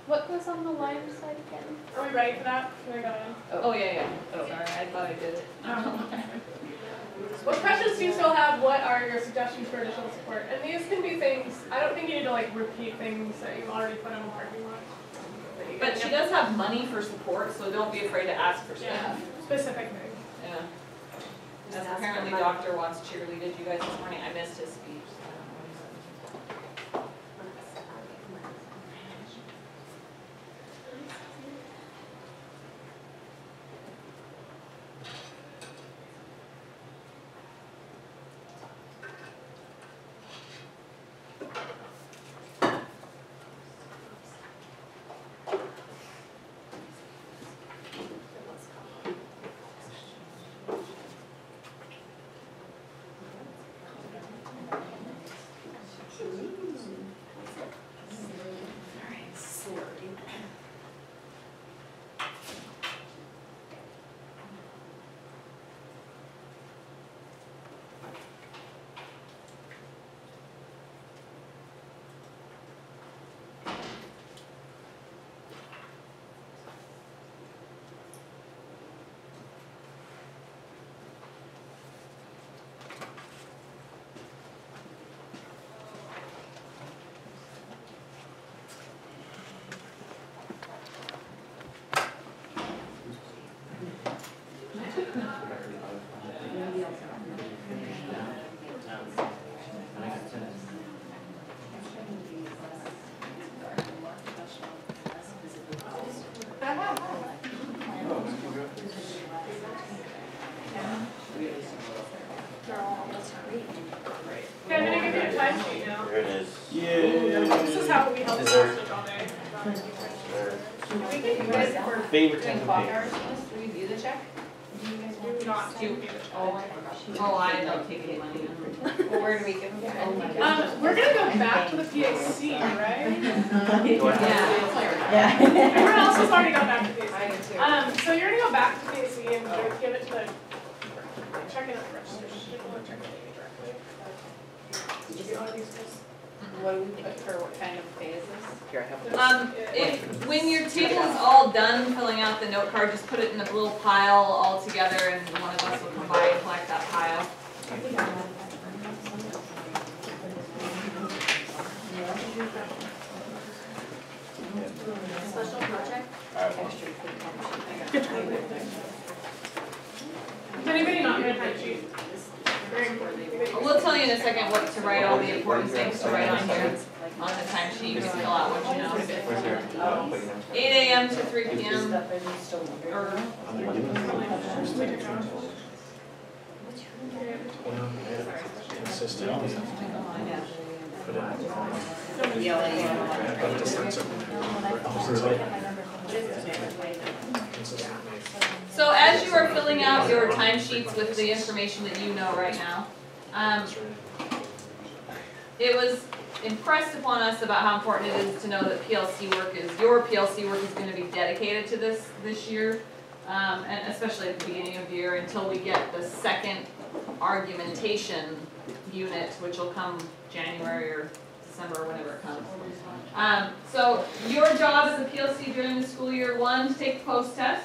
What goes on the line side again? Are we ready for that? Can I go in? Oh, yeah. Sorry, I thought I did it. What questions do you still have? What are your suggestions for additional support? And these can be things, I don't think you need to like repeat things that you've already put on the parking lot. But she does have money for support, so don't be afraid to ask for stuff. Yeah, specific things. Yeah. As apparently Dr. Watts cheerleaded you guys this morning. I missed his speech. So I don't know what he said. Okay, I'm gonna give you a time sheet now. There it is. This is how we help hostage all day. You guys were Favorite doing type clock of hours, to review the check? Do you guys Do not do the check. Oh, I don't take any money. Well, where do we give them? We're gonna go back to the PAC, right? Yeah. Everyone else has already gone back to PAC. I do too. So you're gonna go back to PAC and give it to the, check it at the register, or check it directly. Did you get one of these guys? What do we put for what kind of pay is this? Here, I have If, when your table is all done filling out the note card, just put it in a little pile all together and one of us will come by and collect that pile. Special project? Does anybody not get a time sheet? Very important. We'll tell you in a second what to write, all the important things to write on here, on the time sheet, you can fill out what you know. 8 a.m. to 3 p.m. or So as you are filling out your timesheets with the information that you know right now, it was impressed upon us about how important it is to know that your PLC work is going to be dedicated to this year, and especially at the beginning of the year until we get the second argumentation unit, which will come January or December, whenever it comes. So your job as a PLC during the school year, one, to take the post test.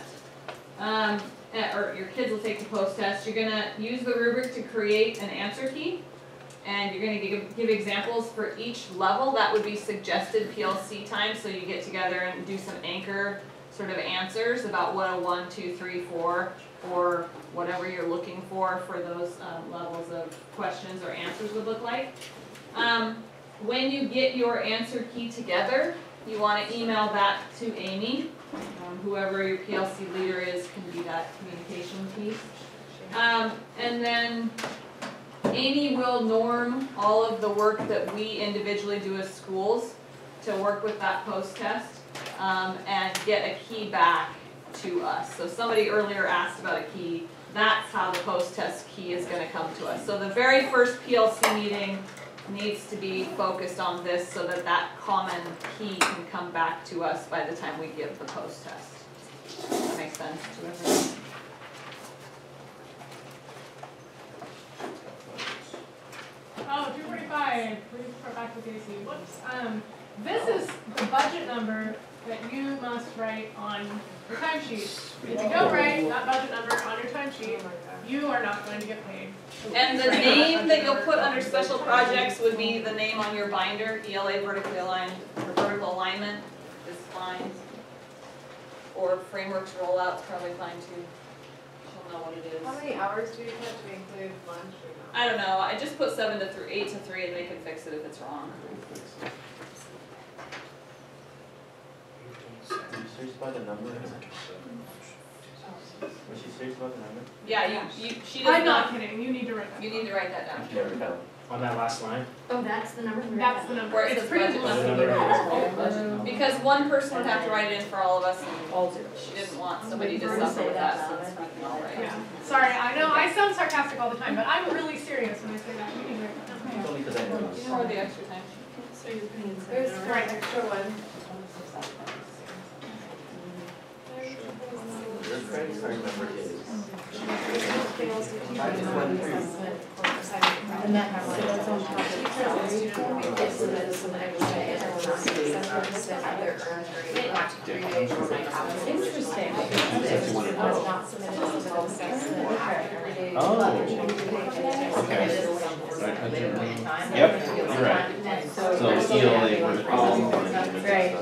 Or your kids will take the post test. You're gonna use the rubric to create an answer key, and you're gonna give examples for each level. That would be suggested PLC time, so you get together and do some anchor sort of answers about what a 1, 2, 3, 4, or whatever you're looking for those levels of questions or answers would look like. When you get your answer key together, you want to email that to Amy. Whoever your PLC leader is can be that communication piece. And then Amy will norm all of the work that we individually do as schools to work with that post test and get a key back to us. So somebody earlier asked about a key. That's how the post test key is going to come to us. So the very first PLC meeting needs to be focused on this so that that common key can come back to us by the time we give the post test. Does that make sense to everyone? Oh, 245, please report back to Casey. Whoops. This is the budget number that you must write on your timesheet. If you don't write that budget number on your timesheet, you are not going to get paid. And the name that you'll put under special projects would be the name on your binder, ELA vertically aligned, or vertical alignment is fine. Or frameworks rollout's probably fine too. She'll know what it is. How many hours do you put to include lunch or not? I don't know, I just put 8 to 3 and they can fix it if it's wrong. Are you serious about the number? Was she serious about the number? Yeah, she does I'm not kidding, you need to write that. You need to write that down. Never know. On that last line? Oh, that's the number? That's the number. Where it It's says pretty budget. What's the number? Because one person would have to write it in for all of us and she didn't want somebody to suffer with that, so it's fucking all right. Yeah, sorry, I know, I sound sarcastic all the time, but I'm really serious when I say that. You need to write that down. It's only because I know. Do you know where the extra time? There's right extra one. Your credit card number is. And that has its own topic. It's so that some extra and we're not acceptance that either earned or not 3 days or like hours. Interesting. It was not submitted to the assessment every day. Yep, you're right. So ELA was Right.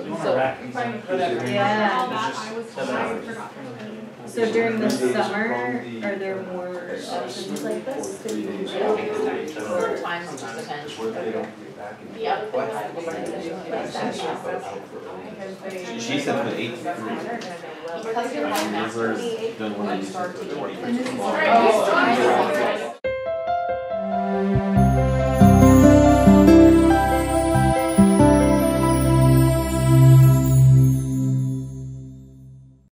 So during the summer, are there more options like this that you can do? Or times just depends. Yep. She said the 8 to 3. Because you're I've never done one of these. Alright, we still